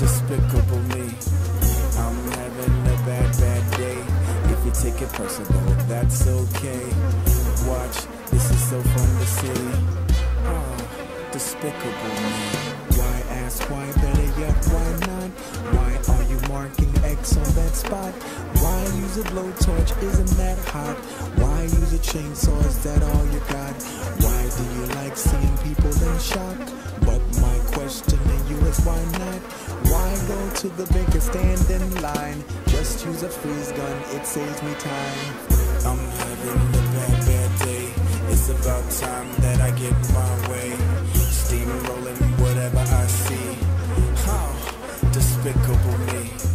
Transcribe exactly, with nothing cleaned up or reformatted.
despicable me. I'm having a bad, bad day. If you take it personal, that's okay. Watch, this is so from the city. Oh, despicable me. Why ask why, better yet, why not? Why are you marking X on that spot? Why use a blowtorch, isn't that hot? Why use a chainsaw, is that all you got? Why do you like seeing people in shock? But my question to you is why not? Why go to the bank and stand in line? Just use a freeze gun, it saves me time. I'm having a bad, bad day. It's about time that I get my way. Steamrolling whatever I see. How despicable me.